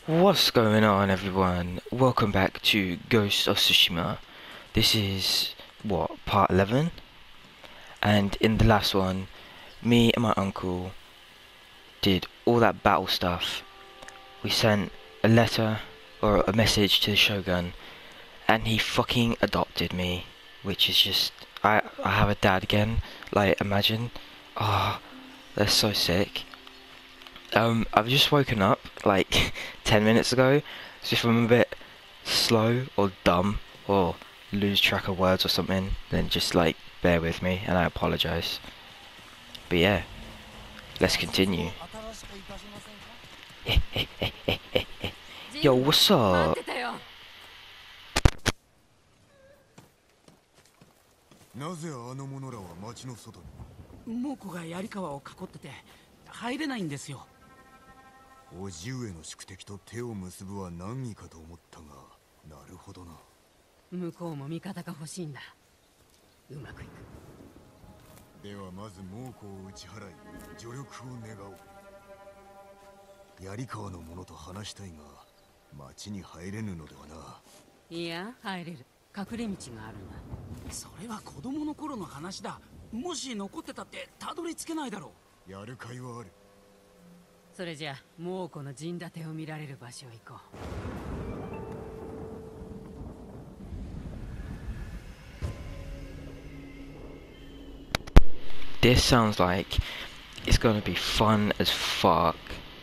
What's going on, everyone? Welcome back to Ghost of Tsushima. This is, part 11? And in the last one, me and my uncle did all that battle stuff. We sent a letter, or a message to the Shogun, and he fucking adopted me. Which is just, I have a dad again, like, imagine. Oh, that's so sick. I've just woken up like 10 minutes ago, so if I'm a bit slow or dumb or lose track of words or something, then just like bear with me and I apologize. But yeah, let's continue. Yo, what's up? なぜあの者らは町の外に？ 猛虎が槍川を囲ってて入れないんですよ。 叔父上の宿敵と手を結ぶは難儀かと思ったが、なるほどな。 向こうも味方が欲しいんだ。うまくいく。 ではまず猛虎を打ち払い、助力を願おう。槍川の者と話したいが、町に入れぬのではな。 いや、入れる。隠れ道があるんだ。 それは子供の頃の話だ。もし残ってたってたどり着けないだろう。やる甲斐はある。 それじゃあ猛虎の陣立てを見られる場所へ行こう。This sounds like it's gonna be fun as fuck.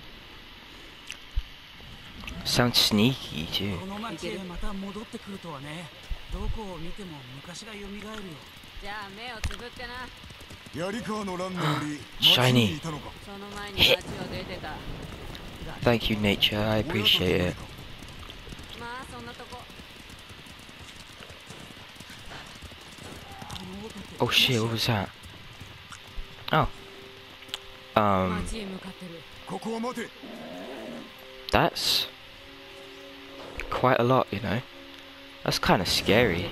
Sounds sneaky too. この町へまた戻ってくるとはね。どこを見ても昔が蘇るよ。 じゃあ目をつぶってな。 槍川の乱の折、 町にいたのか。その前に町を出てた。 Thank you, nature. I appreciate it. まあそんなとこ。 Oh shit, what was that? Oh. 町へ向かってる。 ここは待て。 That's quite a lot, you know. That's kind of scary.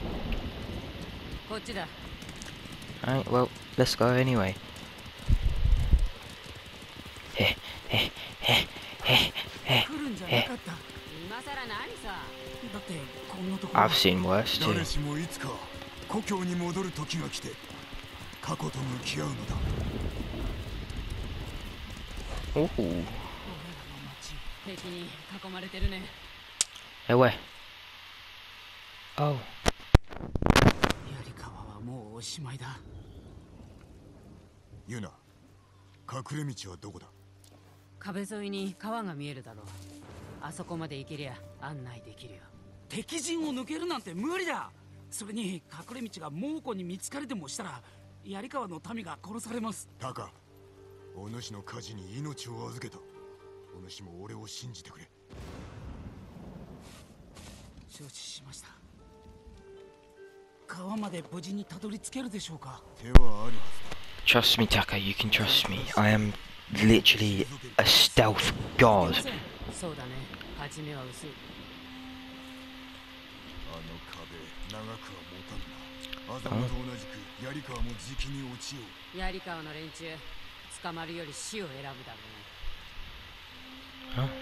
Alright, well, let's go anyway. I've seen worse too. 誰しもいつか故郷に戻る時が来て、過去と向き合うのだ。 Ooh. 敵に囲まれてるね。 Hey, where? Oh. 槍川はもうおしまいだ。 ユナ、隠れ道はどこだ？ 壁沿いに川が見えるだろう。あそこまで行けりゃ案内できるよ。 敵陣を抜けるなんて無理だ。それに隠れ道が猛虎に見つかれでもしたら槍川の民が殺されます。 タカ、お主の火事に命を預けた。お主も俺を信じてくれ。 承知しました。川まで無事にたどり着けるでしょうか？ 手はあるはずだ。 Trust me, Taka, you can trust me. I am literally a stealth god. そうだね。勝ち目は薄い。 あの壁、長くは持たんな。アザムと同じく槍川もじきに落ちよう。 槍川の連中、捕まるより死を選ぶだろうね。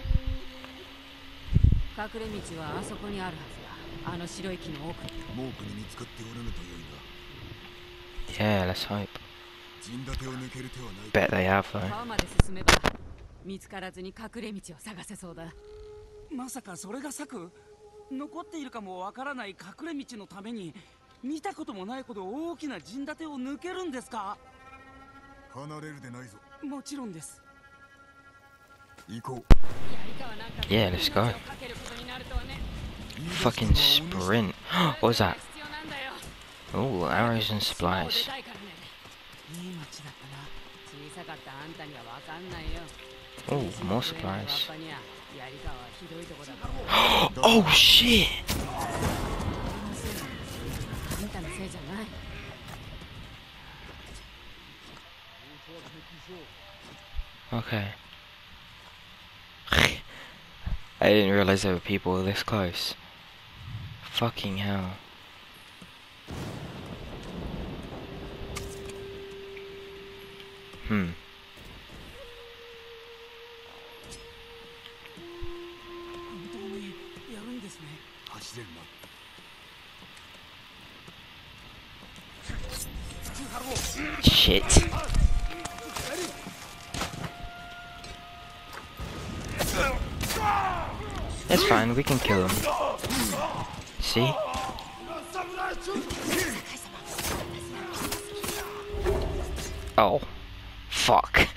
隠れ道はあそこにあるはずだ。あの白い木の奥に。 猛虎に見つかっておらぬと良いが。 Yeah, let's hope. 陣立てを抜ける手はない。 Bet they have though. 川まで進めば見つからずに隠れ道を探せそうだ。 まさかそれが策？残っているかもわからない隠れ道のために見たこともないほど大きな陣立てを抜けるんですか？ 離れるでないぞ。 もちろんです。 行こう。 Yeah, let's go. Fucking sprint. What was that? Oh, arrows and supplies. Oh, more supplies. Oh shit! Okay. I didn't realize there were people this close. Fucking hell. 走れるな。 Shit. That's fine, we can kill him. See? Oh. Fuck.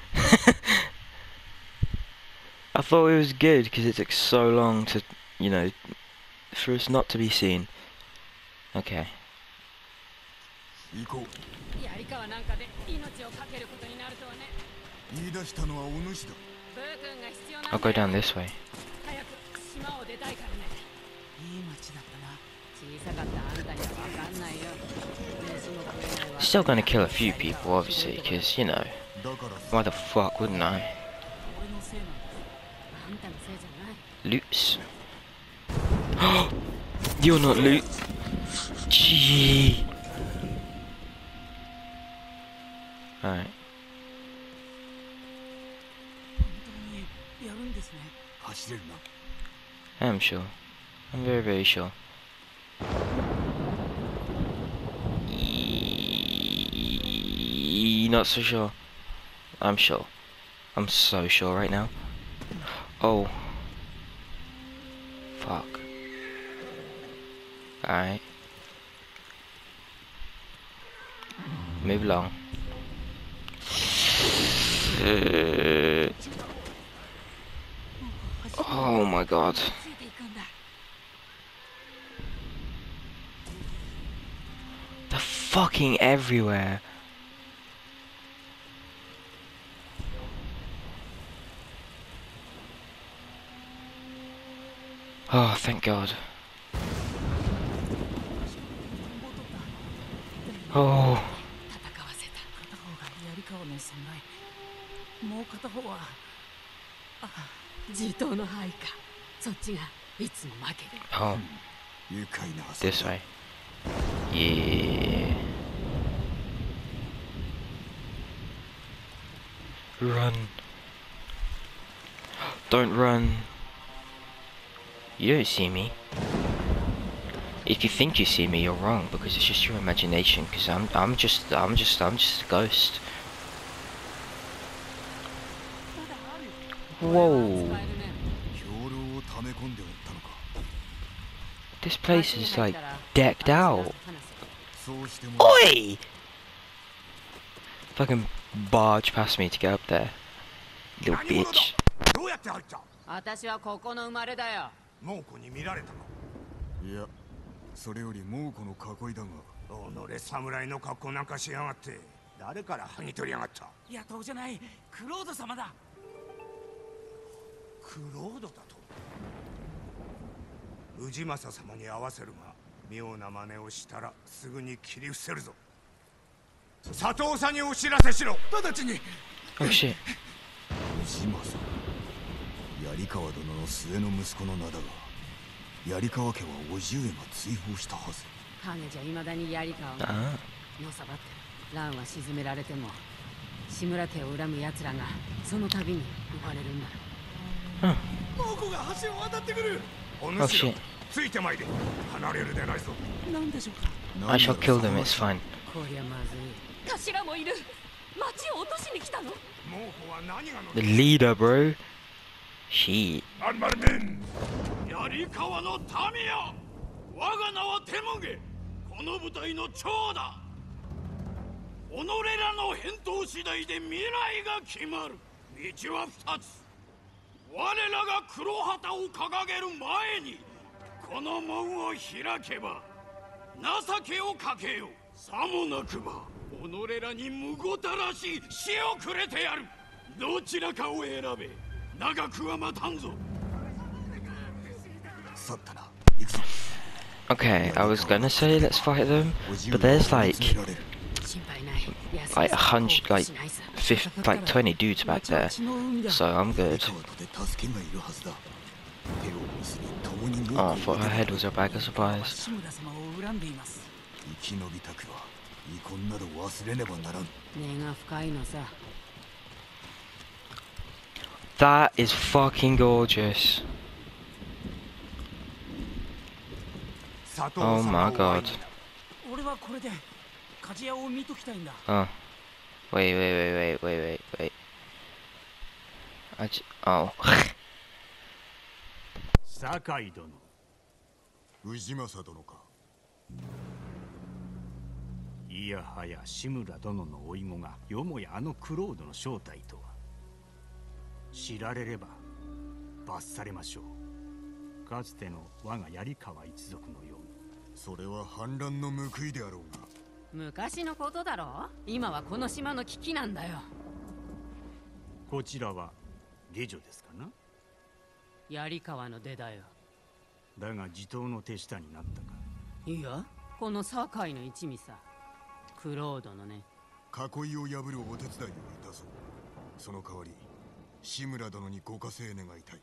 I thought it was good because it took so long to, you know, for us not to be seen. Okay. 行こう。 槍川なんかで命を懸けることになるとはね。 言い出したのはお主だ。 ブー君が必要なんだ I'll よ。 go down this way. 早く島を出たいからね。 いい街だったな。 小さかったあんたには分かんないよ。飯も食えないわ。 Still gonna kill a few people, obviously, because, you know, だから why the fuck wouldn't I? 俺のせいなんだ。 あんたのせいじゃない。 Loots. You're not loot. Gee. Alright. 本当にやるんですね。 走れるな。 I'm sure. I'm very, very sure. Not so sure. I'm sure. I'm so sure right now. Oh. Fuck. Alright. Move along. Oh my god. ついていくんだ。 They're fucking everywhere. Oh, thank God. Oh. 戦わせた。片方が槍川の侍。もう片方は。 地頭の配下。そっちがいつも負ける。 Oh, 愉快な遊び this だ。 way. Yeah. Run. Don't run. You don't see me. If you think you see me, you're wrong because it's just your imagination. Because I'm just a ghost. Whoa. 使えるね。 兵糧を溜め込んでおったのか。 This place is like decked out. そうしても Oi! Fucking barge past me to get up there. Little bitch. どうやって入った？ 私はここの生まれだよ。 猛虎に見られたか？ いや、それより猛虎の囲いだが。 己侍の格好なんかしやがって誰から剥ぎ取りやがった？ 野党じゃない。クロード様だ。 クロードだと？氏政様に会わせるが妙な真似をしたらすぐに切り伏せるぞ。佐藤さんにお知らせしろ。直ちに。 Oh shit. 氏政。槍川殿の末の息子の名だが、槍川家は叔父上が追放したはず。 ハゲじゃ未だに槍川を Ah. のさばってる。蘭は沈められても志村家を恨む奴らがその度に生まれるんだ。 猛虎が橋を渡ってくる。お Oh 主ら shit. ついてまいれ。離れるでないぞ。 なんでしょうか。 I shall kill them, it's fine. こりゃまずい。 頭もいる。町を落としに来たの？ 猛虎は何がの The leader, bro. Shit. あんまるめん。槍川の民よ。我が名はテムゲ。この部隊の長だ。己らの返答次第で未来が決まる。道は二つ。我らが黒旗を掲げる前にこの門を開けば情けをかけよう。さもなくば己らにむごたらしい死をくれてやる。どちらかを選べ。長くは待たんぞ。 去ったな。行くぞ。 Okay, I was gonna say let's fight them, but there's like 心配ない。 like 100, like 50, like 20 dudes back there, so I'm good. 川とで助けがいるはずだ。手を結び共に Oh, I 猛 thought 虎を her head was a bag of supplies. 志村様を恨んでいます。 生き延びたくは遺恨など忘れねばならん。 根が深いのさ。 That is fucking gorgeous. 佐藤 Oh 様 my を会い god. にだ。 俺はこれで鍛冶屋を見ときたいんだ。 Oh. Wait. Oh. 酒井殿。 氏政殿か。 いやはや志村殿の甥子がよもやあのクロードの正体とは。知られれば罰されましょう。かつての我が槍川一族のように。 それは反乱の報いであろうが。 昔のことだろ。今はこの島の危機なんだよ。 こちらは下女ですかな。 槍川の出だよ。 だが地頭の手下になったか。 いや、この堺の一味さ。クロードのね。 囲いを破るお手伝いをいたそう。その代わり志村殿にご加勢願いたい。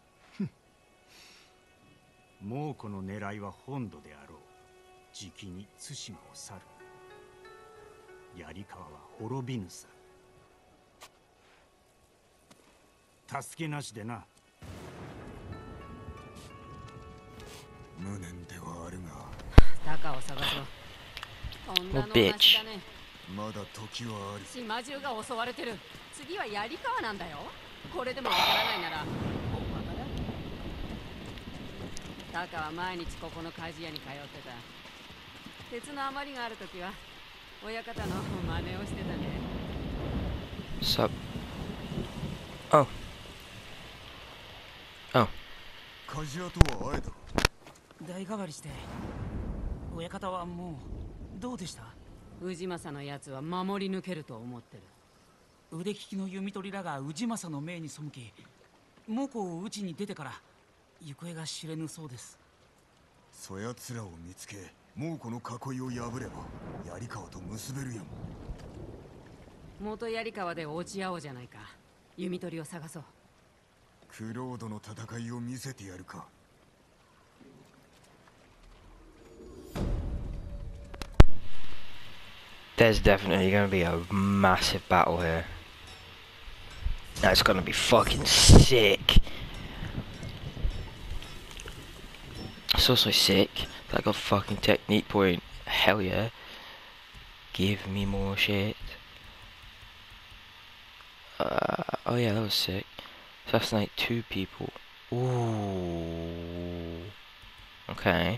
猛虎の狙いは本土であろう。じきに対馬を去る。槍川は滅びぬさ。助けなしでな。 無念ではあるタカを探そう。とんだの話だね。 が、まだ時はある。 島中が襲われてる。次は槍川なんだよ。これでもわからないならおバカだ。タカは毎日ここの鍛冶屋に通ってた。鉄の余りがあるときは親方の真似をしてたね。 Sup? Oh. 鍛冶屋とは会えた。 代替わりして親方はもうどうでした？ 氏政のやつは守り抜けると思ってる。 腕利きの弓取りらが氏政の命に背き猛虎を討ちに出てから行方が知れぬそうです。 そやつらを見つけ猛虎の囲いを破れば槍川と結べるやも。 元槍川で落ち合おうじゃないか。弓取りを探そう。 クロードの戦いを見せてやるか。 There's definitely gonna be a massive battle here. That's gonna be fucking sick. It's also sick. Like a fucking technique point. Hell yeah. Give me more shit. Oh yeah, that was sick. Assassinate 2 people. Ooh. Okay.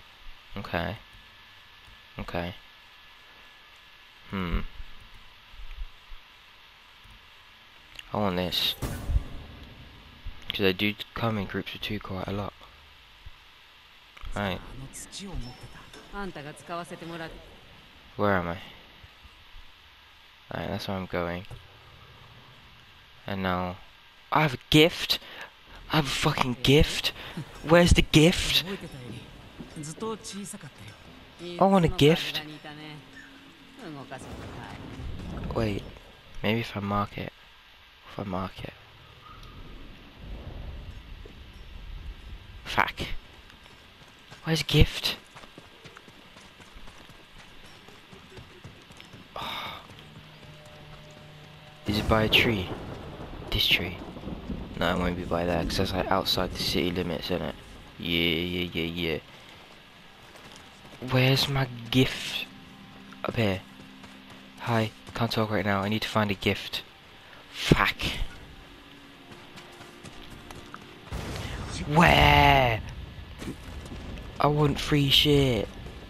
I want this. Because they do come in groups of 2 quite a lot. Right. あの土を持ってた。 あんたが使わせてもらう。 Where am I? Alright, that's where I'm going. And now... I have a gift! I have a fucking gift! Where's the gift? 覚えてたよりずっと小さかったよ。 I want a gift. 動かすことない。 Wait, maybe if I mark it. Fuck. Where's gift? Oh. Is it by a tree? This tree? No, it won't be by that because that's like outside the city limits, isn't it? Yeah. Where's my gift? Up here. Hi, can't talk right now. I need to find a gift. Fuck. Where? I want free shit.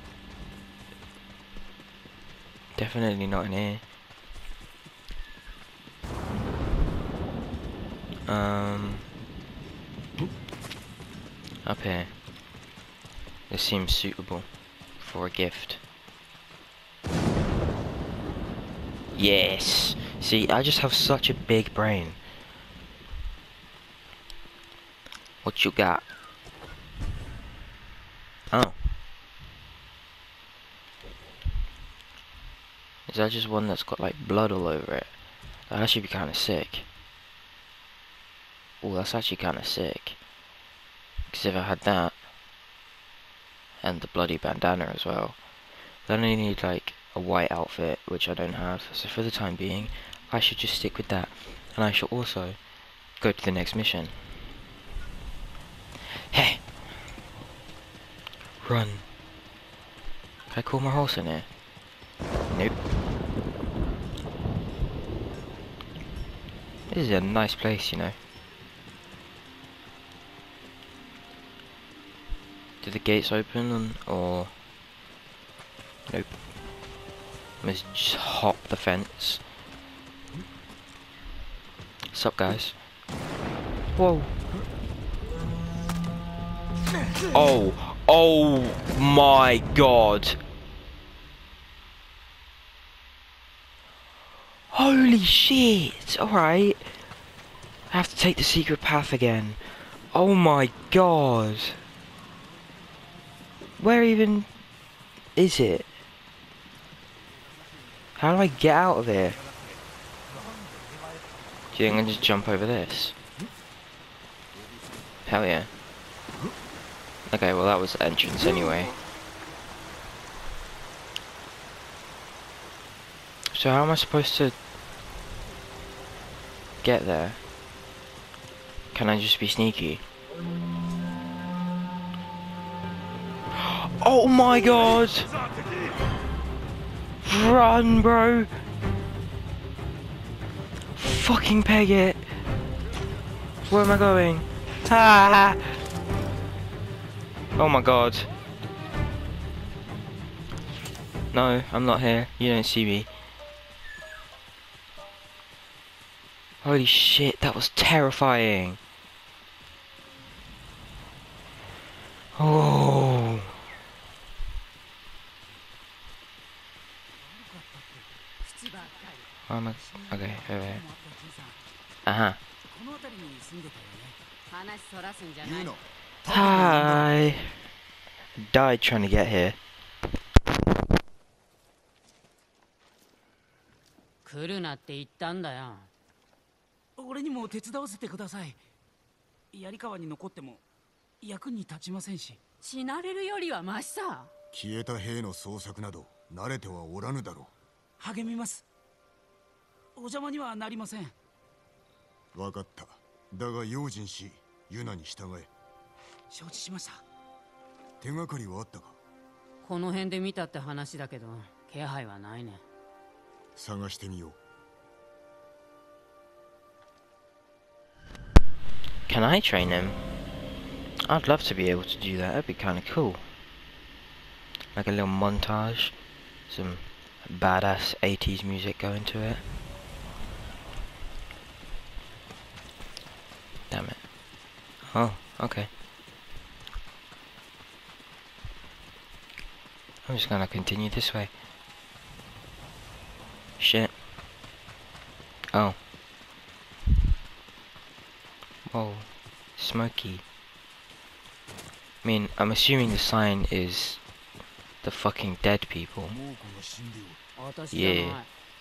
Definitely not in here. Up here. This seems suitable for a gift. Yes! See, I just have such a big brain. What you got? Oh. Is that just one that's got like blood all over it? That'd actually be kind of sick. Oh, that's actually kind of sick. Because if I had that, and the bloody bandana as well, then I need like a white outfit, which I don't have. So for the time being, I should just stick with that. And I shall also go to the next mission. Hey! Run. Can I call my horse in here? Nope. This is a nice place, you know. Did the gates open or... Nope. Let's just hop the fence. What's up, guys? Whoa. Oh. Oh my god. Holy shit. Alright. I have to take the secret path again. Oh my god. Where even is it? How do I get out of here? Do you think I can just jump over this? Hell yeah. Okay, well that was the entrance anyway. So how am I supposed to get there? Can I just be sneaky? Oh my god! Run, bro! Fucking peg it! Where am I going? Ah! Oh my god. No, I'm not here. You don't see me. Holy shit, that was terrifying. Oh. Okay, okay. Uh-huh. この辺りに住んでたよね。 話そらすんじゃな言。 いうな。 Hi. Died trying to get here. 来るなって言ったんだよ。 俺にも手伝わせてください。槍川に残っても役に立ちませんし。 死なれるよりはマシさ。 消えた兵の捜索など慣れてはおらぬだろ励みます。お邪魔にはなりません。 う。分かった。だが用心し、ユナに従え。 承知しました。 手がかりはあったか？ この辺で見たって話だけど、気配はないね。 探してみよう。 Can I train him? I'd love to be able to do that. That'd be kind of cool. Like a little montage. Some badass 80s music going to it. Damn it. Oh, okay. I'm just gonna continue this way. Shit. Oh. Whoa. Smoky. I mean, I'm assuming the sign is the fucking dead people. 猛虎が死んでおる。 私じゃない。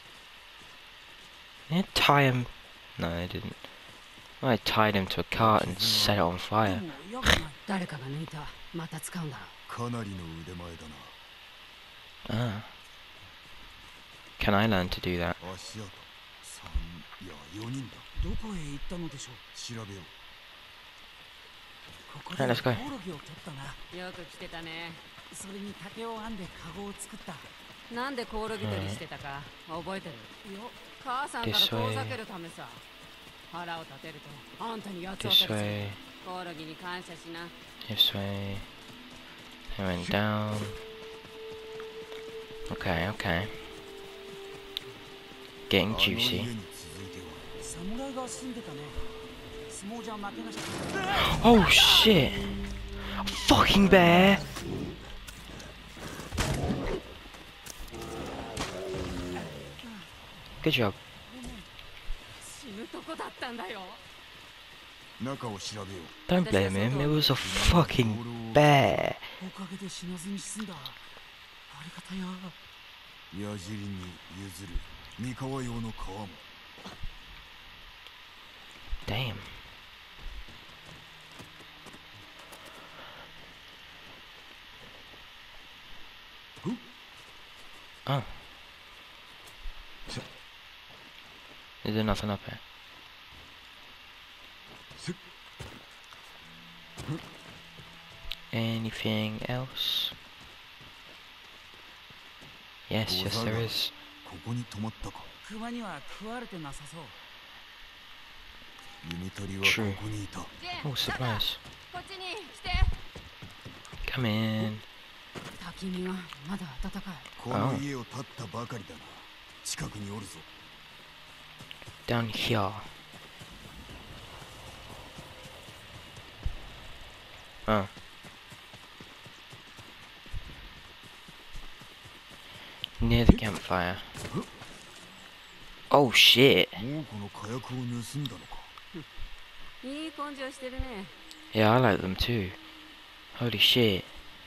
Didn't I tie him? No, I didn't. I tied him to a cart and set it on で fire. も矢がない。 誰かが抜いた。また使うんだろかなりの腕前だ Ah. Can I learn to do that? な。足跡。3、いや4人だ。 どこへ行ったのでしょう。 調べよう。 ここで Right, let's コ go. オロギを取ったな。 う。よく来てたね。 それに竹を編んでカゴを作った。 なんでコオロギ取りしてたか覚えてる？ よ、 母さんから遠ざけるためさ。腹を立てるとあんたに八つ当 This たりする。 way, コオロギに感謝しな。 this way. I went down. Okay, okay. Getting あの juicy. 家に続いては侍が住んでたね。相撲じゃ負けなし。 Oh shit! Fucking bear! Good job. 死ぬとこだったんだよ。 中を調べよ Don't blame him, it was a fucking bear. おかげで死なずに済んだ。ありがたや。 う。矢尻に譲る三河用の皮も。 Damn. Oh. Is there nothing up here? Anything else? Yes, yes, there is. ここに泊まったか。 熊には食われてなさそう。 弓取りはここにいた。 ジェ Oh, ン、タカ、 supplies. こっちに来て。 Come in. 焚き火がまだ暖かい。 この家を建ったばかりだな。近くにおるぞ。 Down here. Oh. Near the campfire. Oh shit. もうこの火薬を盗んだのか。 いい根性してるね。 Yeah, I like them too. Holy shit.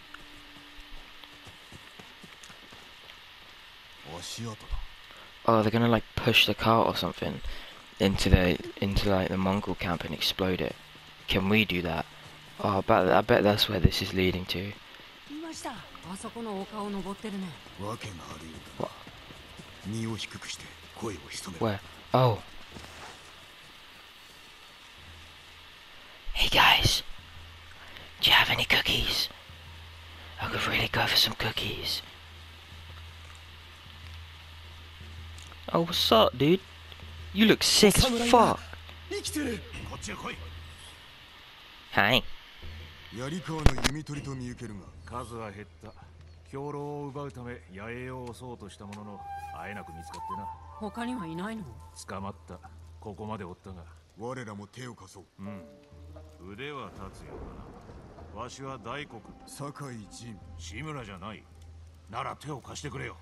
足跡だ。 Oh, they're gonna like push the cart or something into like the Mongol camp and explode it. Can we do that? Oh, I bet that's where this is leading to. いました。 あそこの丘を登ってるね。 わけがあるようだ。身を低くして声を潜めろ。 Where? Oh. Hey guys, do you have any cookies? I could really go for some cookies. Oh, what's up, dude? You look sick as fuck. 生きてる。 こっちへ来い。 Hi. 槍川の弓取りと見受けるが。 数は減った。兵糧を奪うため野営を襲おうとしたものの、あえなく見つかってな。 他にはいないの？ 捕まった。ここまでおったが。 我らも手を貸そう。 うん。腕は立つよな。わしは大黒。 酒井陣。 志村じゃない。なら手を貸してくれよ。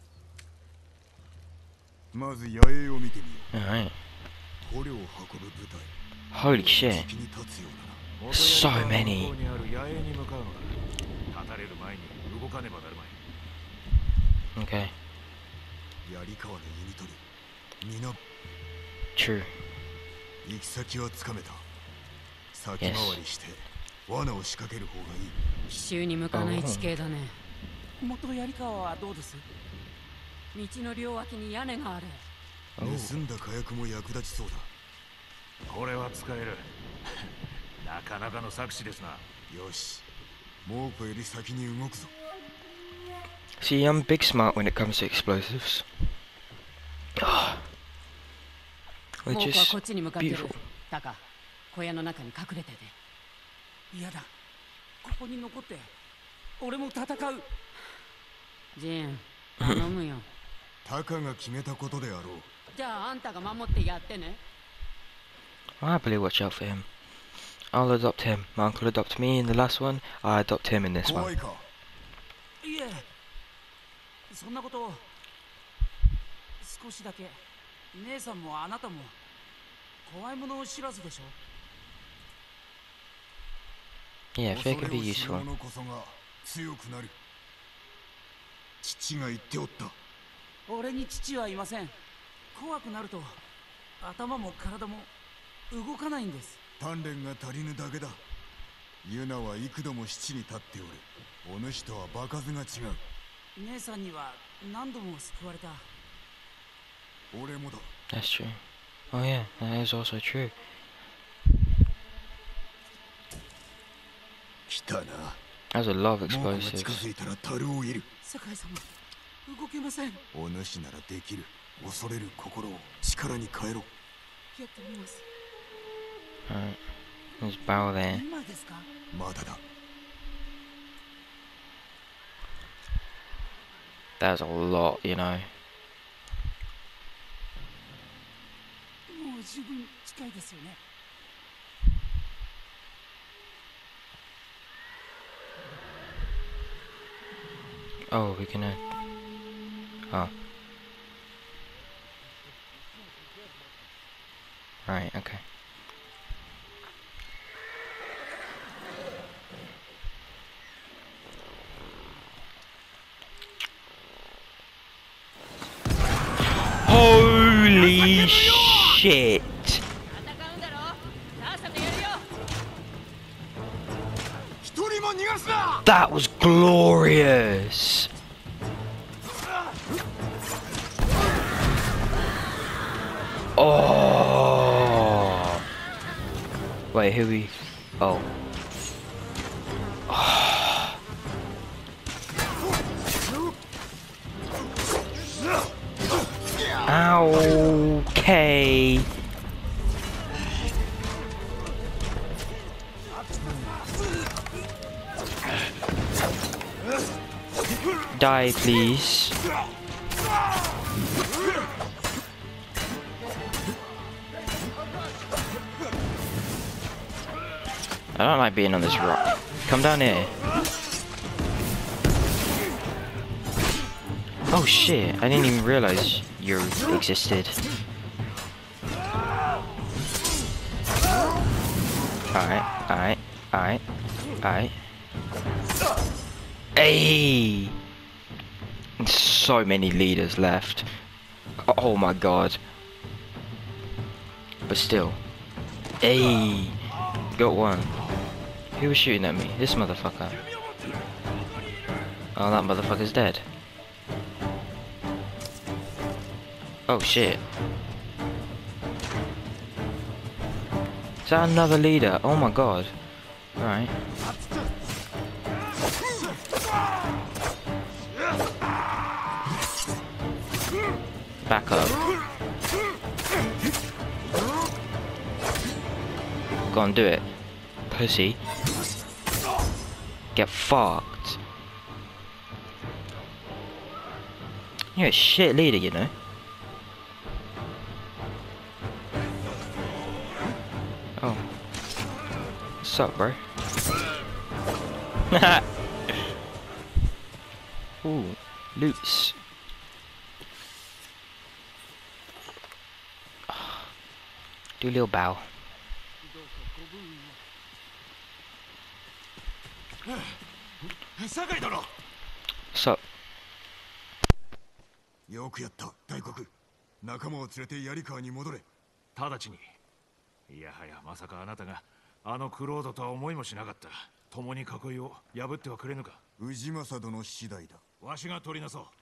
まず野営を見てみよ Alright. う。捕虜を運ぶ部隊。 Holy shit. 敵に立つようだな。 So many. にある野営に向かうのだ。立たれる前に動かねばなるまい。 Okay. 槍川の弓取り。皆 True. 行き先はつかめた。先回りして罠を仕掛ける方がいい。 奇襲に向かない地形だね。 元槍川はどうです？ 道の両脇に屋根がある。 盗んだ火薬も役立ちそうだ。 これは使える。なかなかの策士ですな。 よし。猛虎より先に動くぞ。 See, I'm big smart when it comes to explosives. We're 猛虎は just こっちに向かってる beautiful.。 タカ、小屋の中に隠れてて。 嫌だ。ここに残って俺も戦う。 ジェーン、頼むよ。 タカが決めたことであろう。 じゃああんたが守ってやってね。 I'll happily watch out for him. I'll adopt him. My uncle adopted me in the last one. I adopt him in this 怖 one. いか。 いえ、そんなこと少しだけ。姉さんもあなたも怖いもの知らずでしょ。 Yeah, fear can be 恐れを知る useful. 者こそが強くなる。父が言っておった。 俺に父はいません。怖くなると頭も体も動かないんです。 鍛錬が足りぬだけだ。ユナは幾度も七に立っておる。お主とは場数が違う。 姉さんには何度も救われた。 俺もだ。 That's true. Oh yeah, that is also true. 来たな。 There's a lot of 猛虎が近 explosives. づいたら樽を入れる。 酒井様、動けません。やお主ならできる。恐れる心を力に変えろ。 ってみます。 Alright. There's a barrel there. 今ですか？ まだだ。 That's a lot, you know. もう十分近いですよね。 Oh, we're gonna... Oh. Right, okay. Holy shit! 戦うんだろ？さっさとやるよ。 一人も逃がすな。 That was glorious! Oh! Wait, who we... Oh. Okay. Die, please. I don't like being on this rock. Come down here. Oh shit, I didn't even realize you existed. Alright. Hey! So many leaders left. Oh my god. But still. Hey! Got one. Who was shooting at me? This motherfucker. Oh, that motherfucker's dead. Oh shit. Is that another leader? Oh my god. Alright. Back up. Go on, do it. Pussy. Get fucked. You're a shit leader, you know. Oh. What's up, bro? Ooh, loots. Do a little bow. What's up? よくやった大黒。仲間を連れて槍川に戻れ。 直ちに。いやはやまさかあなたがあのクロードとは思いもしなかった。共に囲いを破ってはくれぬか。 氏政殿次第だ。 わしが取りなそう。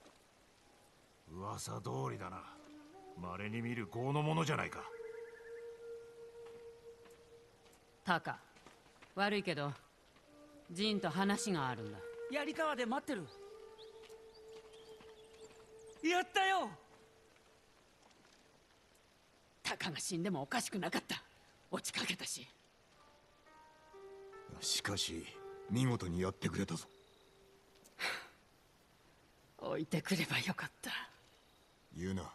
噂通りだな。稀に見る豪のものじゃないか。 タカ、悪いけどジンと話があるんだ。 槍川で待ってる。やったよ。 タカが死んでもおかしくなかった。落ちかけたし。 しかし見事にやってくれたぞ。 置いてくればよかった。 言うな。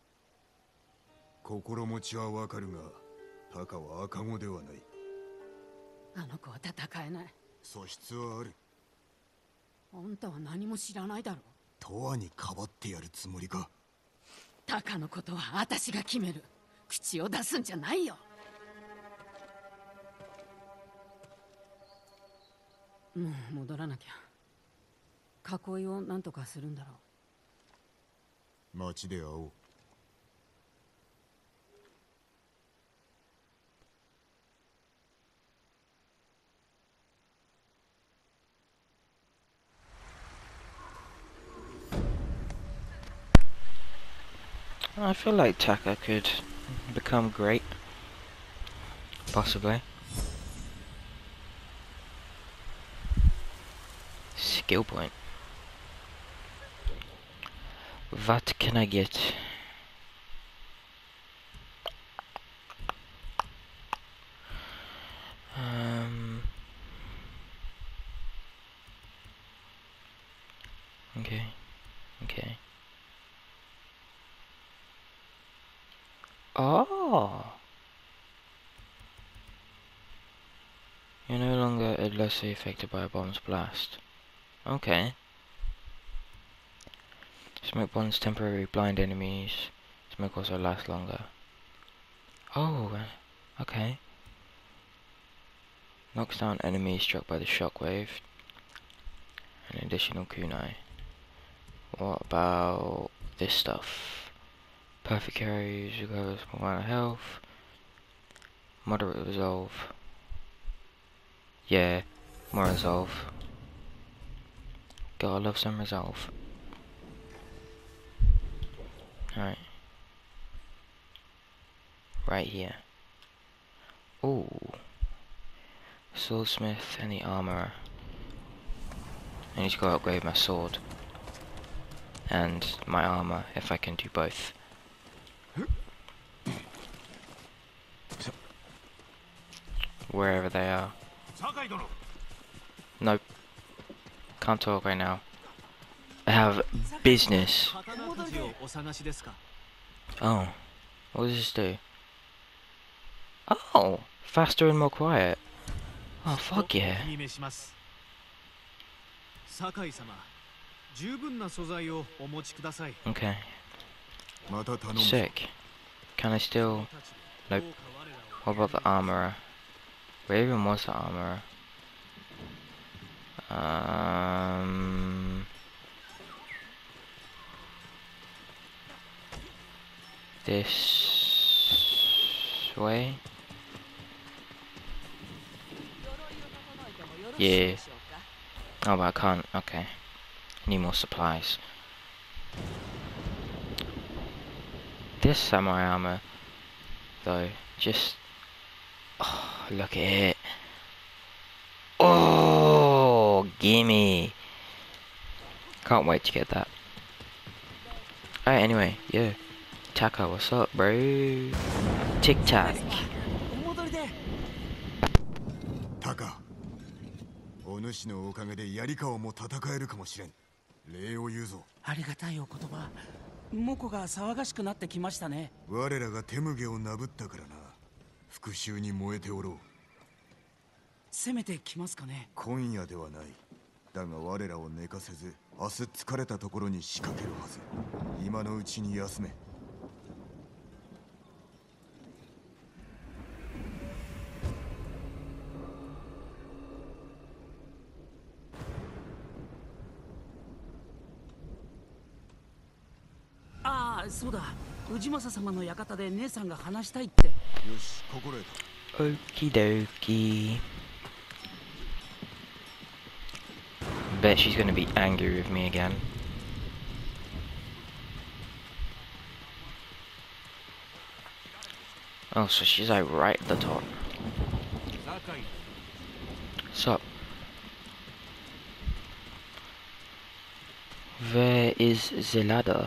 心持ちはわかるが、タカは赤子ではない。 あの子は戦えない。 素質はある。 あんたは何も知らないだろう。 永遠にかばってやるつもりか。 タカのことは私が決める。口を出すんじゃないよ。もう戻らなきゃ。囲いを何とかするんだろう。 街で会おう。 I feel like Taka could become great. Possibly. Skill point. What can I get? Okay. Oh! You're no longer adversely affected by a bomb's blast. Okay. Smoke bombs temporarily blind enemies. Smoke also lasts longer. Oh, okay. Knocks down enemies struck by the shockwave. An additional kunai. What about this stuff? Perfect carries, recovers from amount of health. Moderate resolve. Yeah, more resolve. Gotta love some resolve. Alright. Right here. Ooh. Swordsmith and the armorer. I need to go upgrade my sword and my armor if I can do both. Wherever they are. Nope. Can't talk right now. I have business. Oh. What does this do? Oh! Faster and more quiet. Oh, fuck yeah. 酒井様、十分な素材をお持ちください。 Okay. また頼む。 Sick. Can I still... Nope. What about the armorer? Where even was the armorer? This way? Yeah. Oh, but I can't. Okay. Need more supplies. This samurai armor, though, just... Oh, look at it. Oh, gimme. Can't wait to get that. Alright, anyway, yo. Taka, what's up, bro? Tic Tac. お戻りで。 タカ、お主のおかげで槍川も戦えるかもしれん。礼を言うぞ。 ありがたいお言葉。モコが騒がしくなってきましたね。 我らが手麦をなぶったからな。復讐に燃えておろう。 攻めてきますかね。 今夜ではない。だが我らを寝かせず、明日疲れたところに仕掛けるはず。今のうちに休め。 ああ、そうだ。氏政様の館で姉さんが話したいって。 よし、心得た。 Okie dokie. Bet she's gonna be angry with me again. Oh, so she's like right at the top. Sup? Where is the ladder?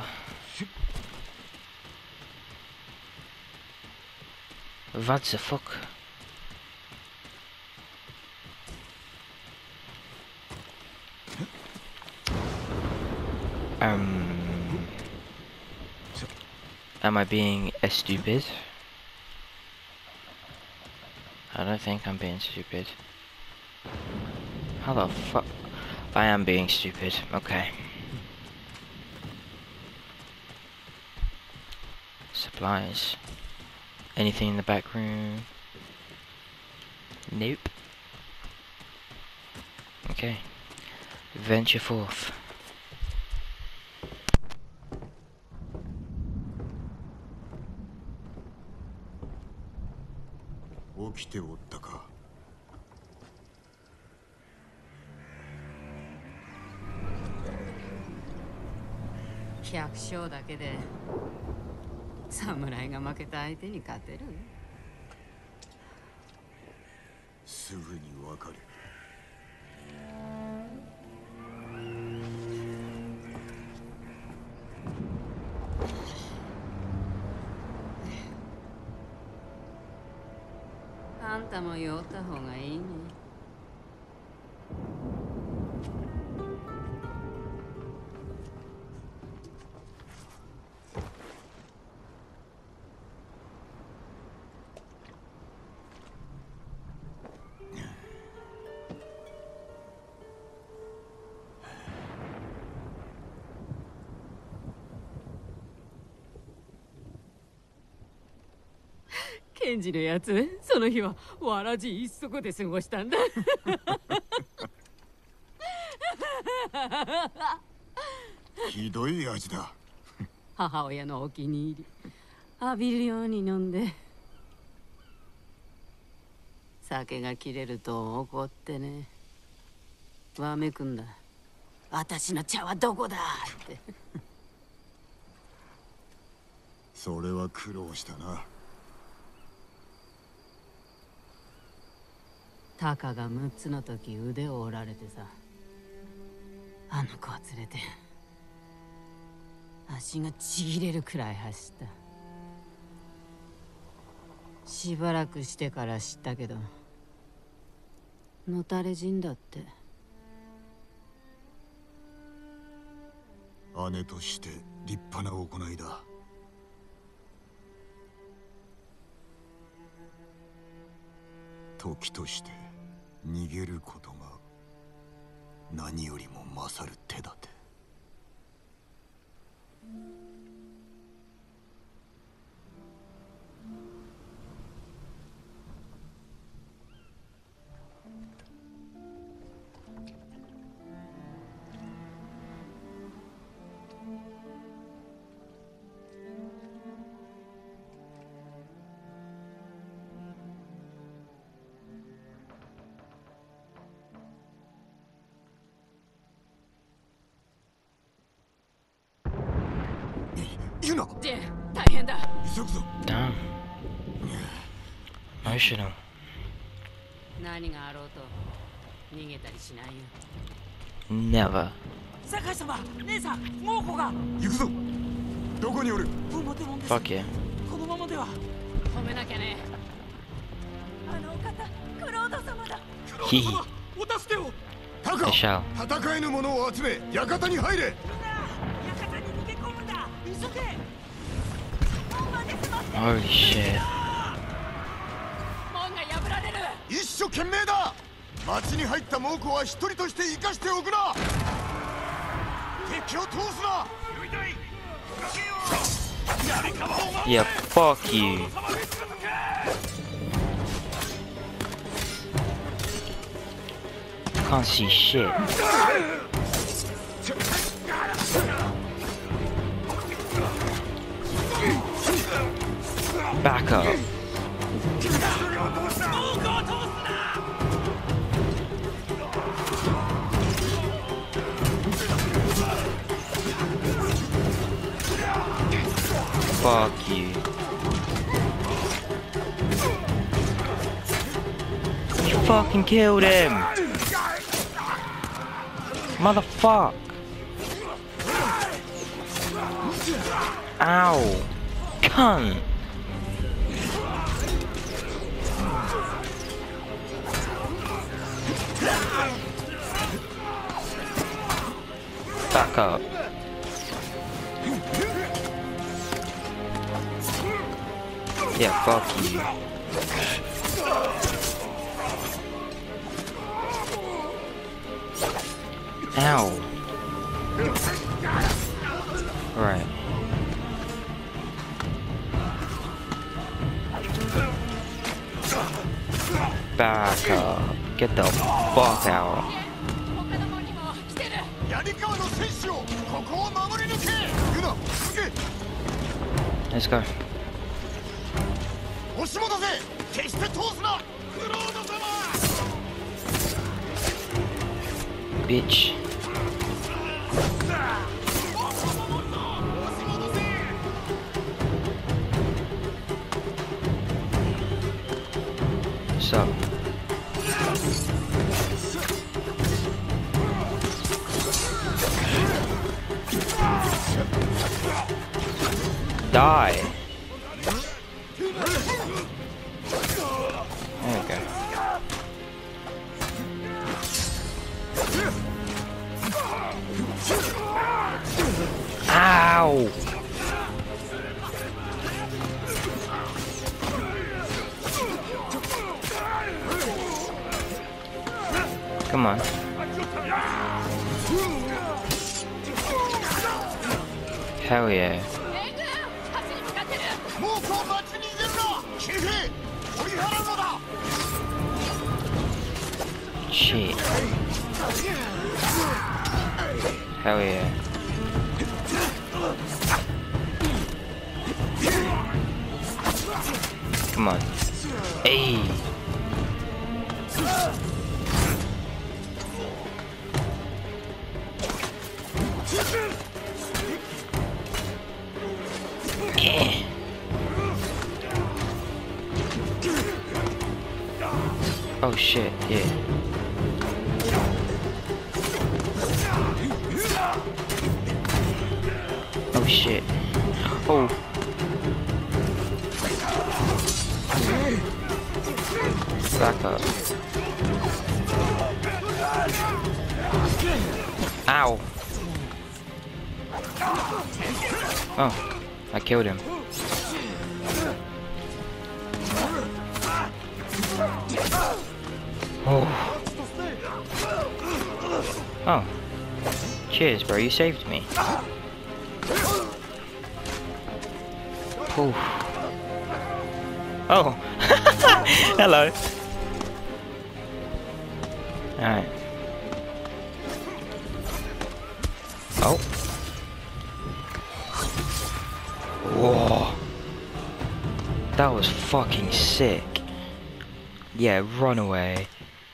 What the fuck? Am I being stupid? I don't think I'm being stupid. How the fuck? I am being stupid. Okay. Supplies. Anything in the back room? Nope. Okay. Venture forth. 起きておったか。 百姓だけで侍が負けた相手に勝てる？ すぐにわかる。 あんたも酔った方がいいね。ケンジのやつ、その日はわらじ一足で過ごしたんだ。 ひどい味だ。 母親のお気に入り。浴びるように飲んで。酒が切れると怒ってね。わめくんだ。私の茶はどこだって。 それは苦労したな。 タカが6つの時腕を折られてさ、あの子を連れて足がちぎれるくらい走った。 しばらくしてから知ったけど、のたれ死んだって。 姉として立派な行いだ。時として逃げることが何よりも勝る手立て。ユナ、 ジェン、大変だ。 急ぐぞ。 Damn. Emotional. 何があろうと逃げたりしないよ。 Never. 酒井様、姉さん、猛虎が。 行くぞ。どこにおる？ 表もんです。 Fuck yeah. このままでは。 止めなきゃね。 あのお方、クロード様だ。 Hee. お助けを。 タカ、 I shall. 戦えぬ者を集め館に入れ。 みんな、館に逃げ込むんだ。急げ。 Holy shit. 門が破られる。 一生懸命だ。町に入った猛虎は一人として生かしておくな。敵を通すな。 Yeah, fuck you. Can't see shit. Back up. Fuck you. You fucking killed him. Motherfuck. Ow. Cunt. Back up. Yeah, fuck you. Ow. Right. Back up. Get the fuck out. 他の門にも来てる。 槍川の戦士をここを守り抜け。ユナ、続け。 Let's go. 押し戻せ。決して通すな。クロード様。 Bitch. What's up? Die. There we go. Ow! Come on. Hell yeah. 援軍、橋に向かってる。 猛虎を町に入れるな。騎兵、追い払うのだ。 Shit. Hell yeah. Come on. Hey. Eh. Oh shit, yeah. Oh shit. Oh. Ow! Oh, I killed him. Oh. Oh. Cheers, bro, you saved me. Oof. Oh. Hello. Alright. Oh. Whoa. That was fucking sick. Yeah, run away.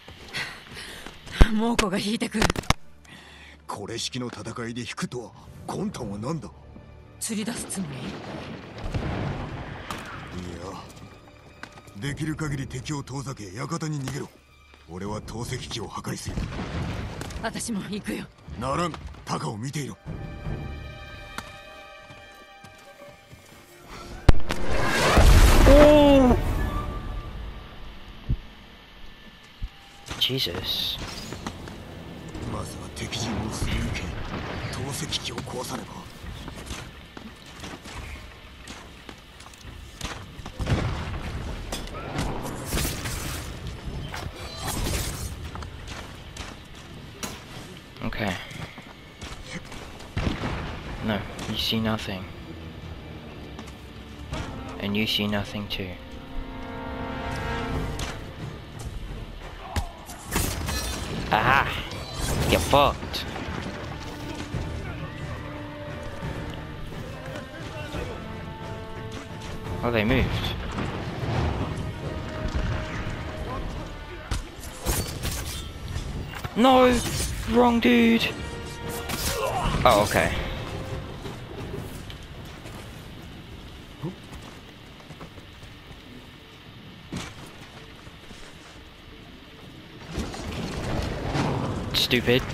猛虎が引いてくる。 これ式の戦いで引くとは魂胆は何だ。 釣り出すつもり？ いや、できる限り敵を遠ざけ館に逃げろ。俺は投石機を破壊する。 私も行くよ。 ならん、タカを見ていろ。 Oh! Jesus. まずは敵陣をすり抜け、投石機を壊さねば。 Okay. No, you see nothing. And you see nothing too. Aha! You're fucked. Oh, they moved. No! Wrong dude! Oh, okay. Stupid.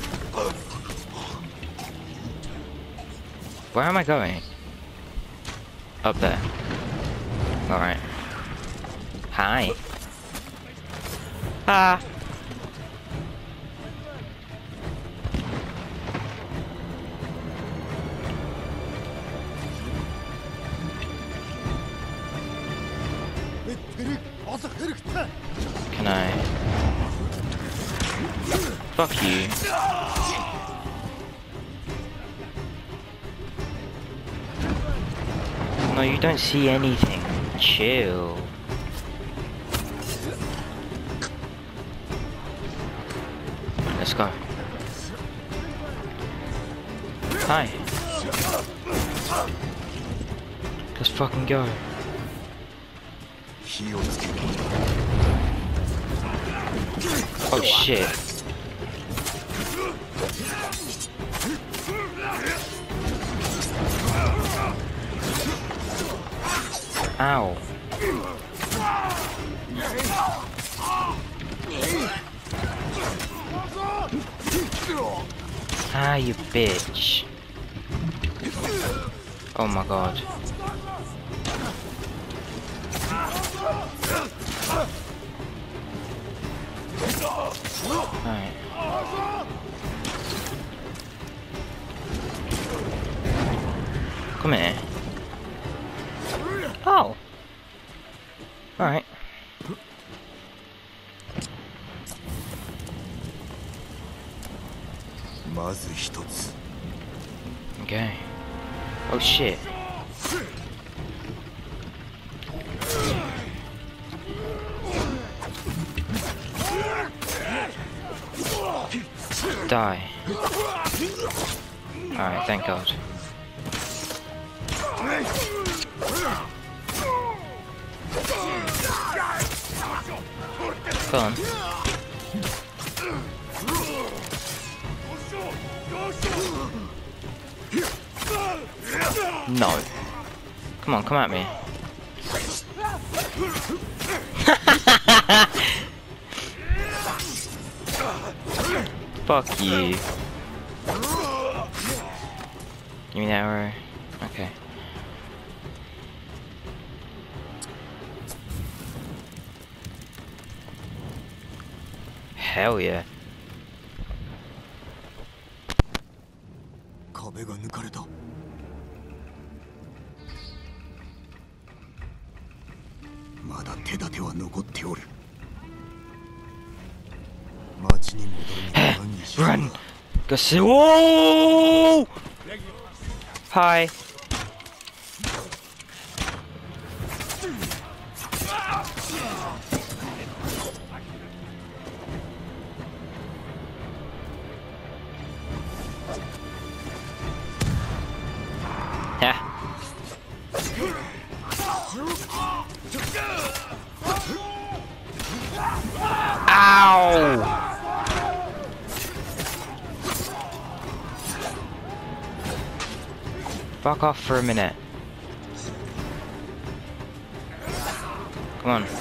Where am I going? Up there. Alright. Hi. Ah! Can I? Fuck you. No, you don't see anything. Chill. Let's go. Hi. Let's fucking go. Oh shit. Ow. Ah, you bitch. Oh my god. Alright. Come here. Oh. Alright. Okay. Oh shit. Die. Alright, thank God. Go on. No. Come on, come at me. Fuck you. Give me the arrow. Okay. Hell yeah. 壁が抜かれた。まだ手立ては残っておる。町に戻るには何にしよう Run! Go see. Whoa! Hi. Yeah. Ow! Fuck off for a minute. Come on.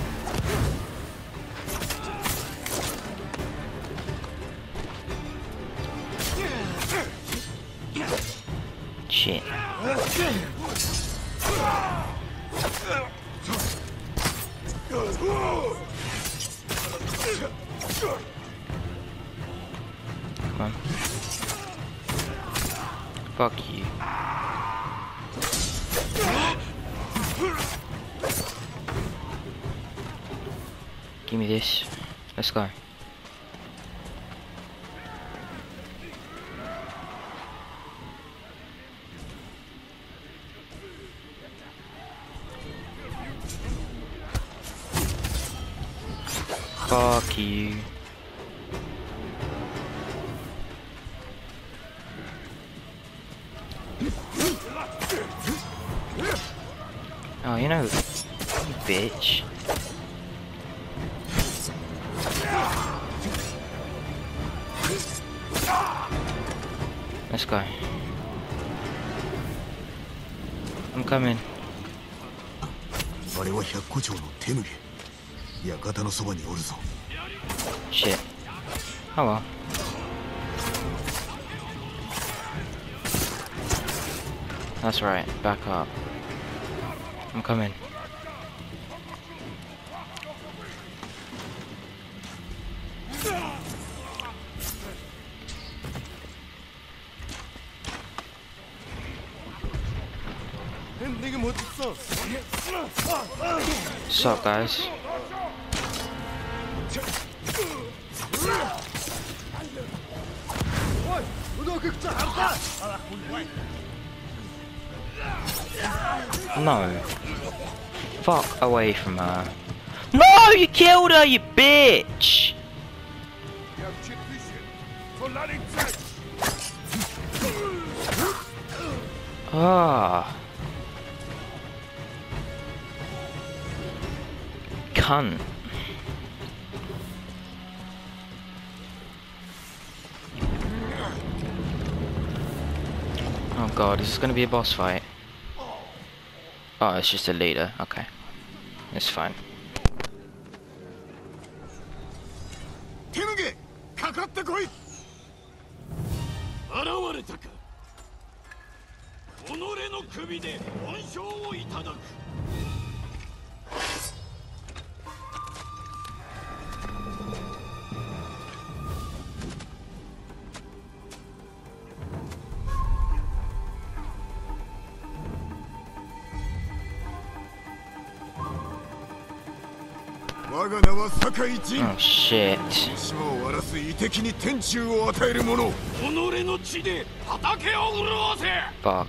Shit. Come on. Fuck you. Give me this. Let's go. Fuck you. Oh, you know, you bitch. Let's go. I'm coming. あれは百虎町の手向け。館のそばにおるぞ。 Shit. Oh well. That's right. Back up. I'm coming. What's up, guys? No. Fuck away from her. No, you killed her, you bitch! Ah. Cunt. Oh god, is this gonna be a boss fight? Oh, it's just a leader. Okay. It's fine. 手向け、かかってこい。 現れたか。己の首で恩賞をいただく。 我が名は酒井仁。 Oh shit. 島を荒らす遺敵に天誅を与える者。 己の血で畑を潤せ。 Fuck.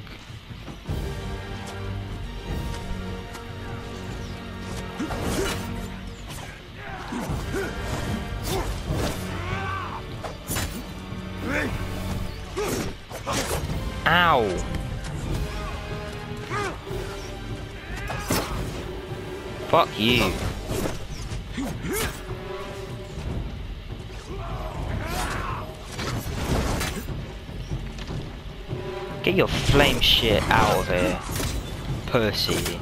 Ow. Fuck you. Get your flame shit out of here, Percy.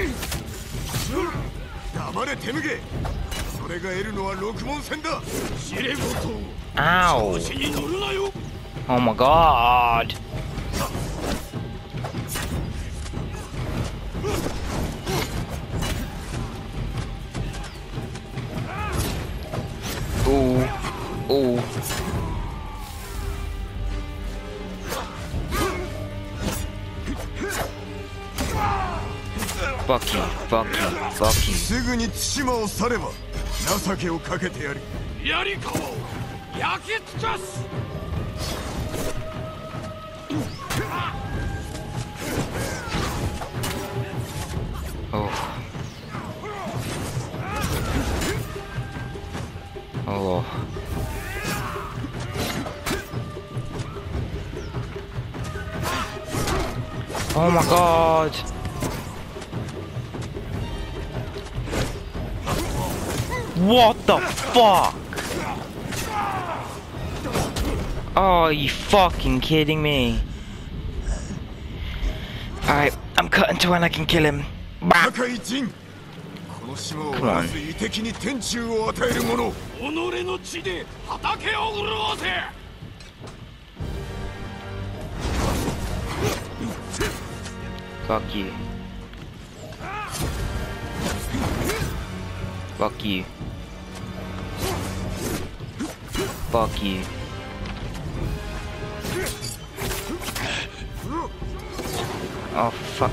黙れ手向け。それが得るのは六文銭だ。 知れごと。 Ow. 調子に乗るなよ。 Oh my god. Ooh. Ooh. Fuck you, fuck you, fuck you. すぐに対馬を去れば情けをかけてやる。 槍川を焼き尽かす。 Oh. Oh. Oh my god. What the fuck? Oh, are you fucking kidding me? Alright, I'm cutting to when I can kill him. Bam! 高い陣、この島を荒らす遺敵に天誅を与える者。 己の血で畑を潤せ。 Fuck you. Fuck you. Fuck you. Oh fuck.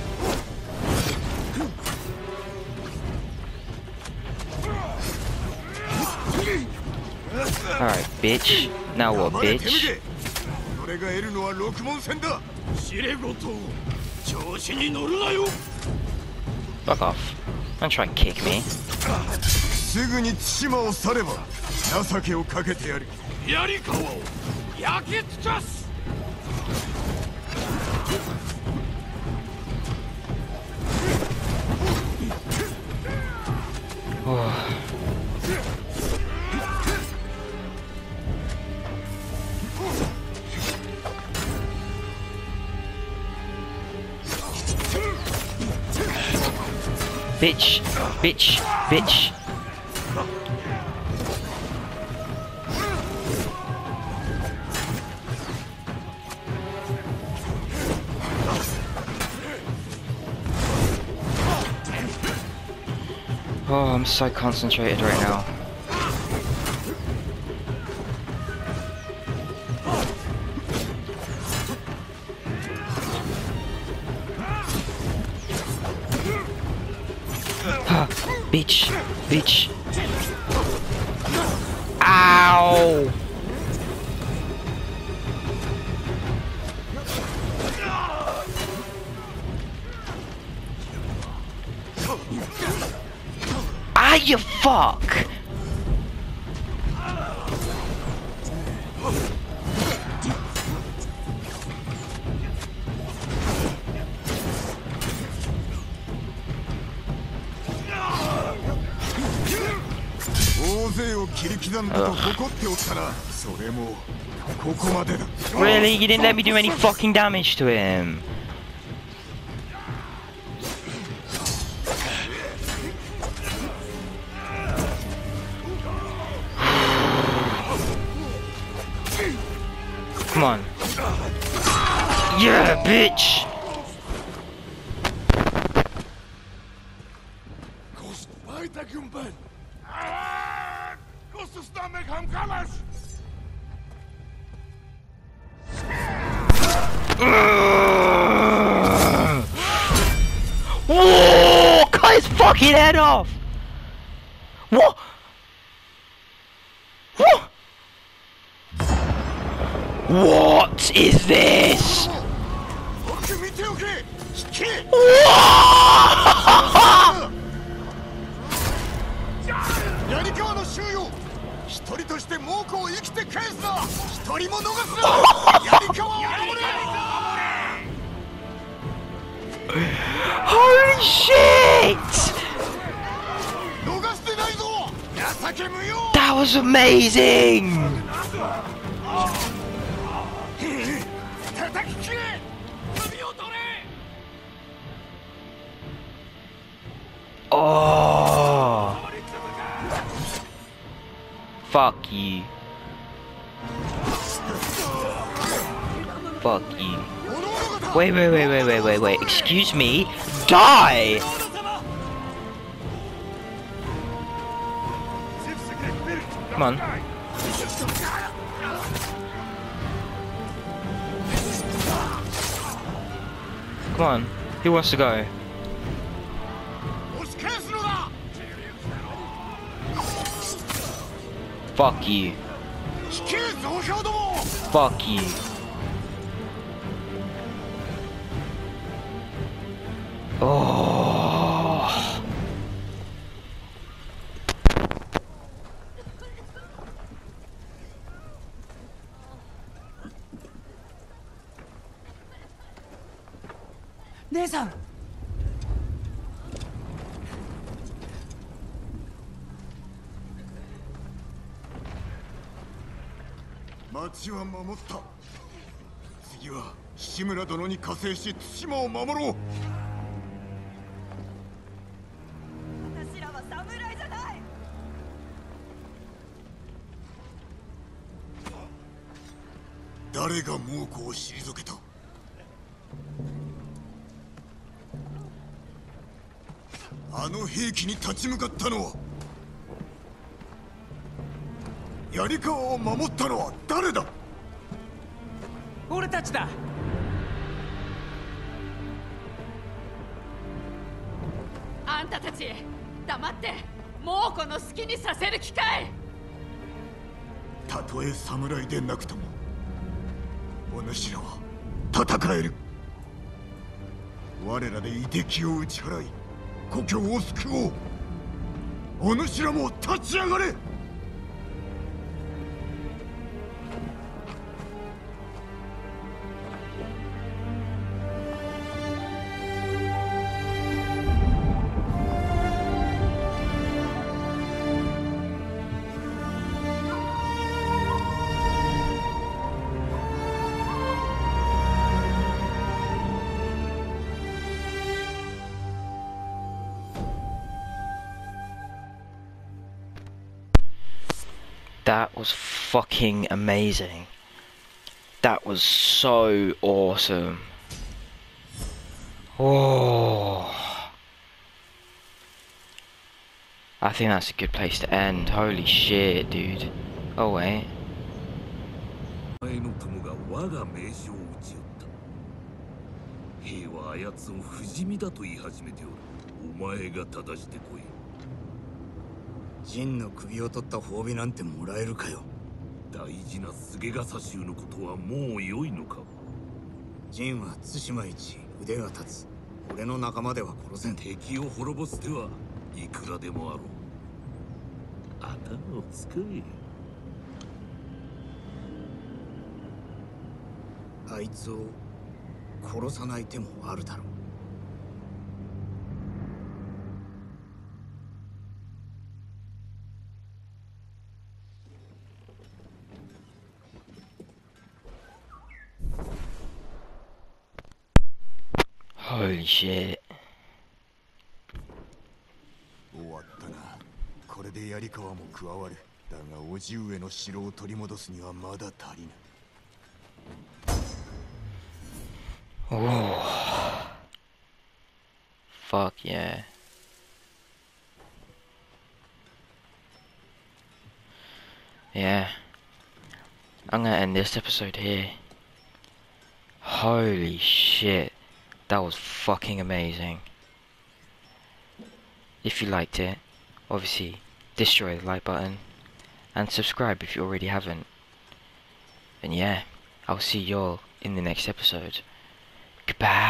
Alright, bitch. Now what, bitch? 俺が得るのは六門戦だ。 知れごと調子に乗るなよ。 Fuck off. Don't try and kick me. すぐに対馬を去れば情けをかけてやる。 槍川を焼き尽かす。 Bitch, bitch, bitch. Oh, I'm so concentrated right now. Bitch, bitch. Ow! Ah, you fuck! Really? You didn't let me do any fucking damage to him. Come on. Yeah, bitch! Whoa! Cut his fucking head off! What? What? What is this? What? 槍川の収容。一人として猛虎を生きて返すな。一人も逃すな。槍川を守れ。 Holy shit! That was amazing! Oh! Fuck you. Fuck you. Wait. Excuse me? Die! Come on. Come on. Who wants to go? Fuck you. 引け増票ども Fuck you. Oh. Nesan! 町は守った。次は菱村殿に加勢し対馬を守ろう。 私らは侍じゃない。 誰が猛虎を退けた？あの兵器に立ち向かったのは、槍川を守ったのは誰だ？ 俺たちだ。 あんたたち黙って猛虎の好きにさせる気かい。 たとえ侍でなくともお主らは戦える。我らで夷敵を打ち払い故郷を救おう。お主らも立ち上がれ。 That was fucking amazing. That was so awesome. Oh. I think that's a good place to end. Holy shit, dude. Oh wait. 前の友が我が名将を撃ち寄った。兵はあやつを不死身だと言い始めておる。お前が正してこい。 陣の首を取った褒美なんてもらえるかよ。 大事な菅笠衆のことはもう良いのか。 陣は対馬一腕が立つ。俺の仲間では殺せん。 敵を滅ぼす手はいくらでもあろう。頭を使え。 あいつを殺さない手もあるだろう。 Holy shit. 終わったな。これで槍川も加わる。だが叔父上の城を取り戻すにはまだ足りぬ。 Oh. Fuck yeah. Yeah. I'm gonna end this episode here. Holy shit. That was fucking amazing. If you liked it, obviously destroy the like button and subscribe if you already haven't. And yeah, I'll see y'all in the next episode. Goodbye.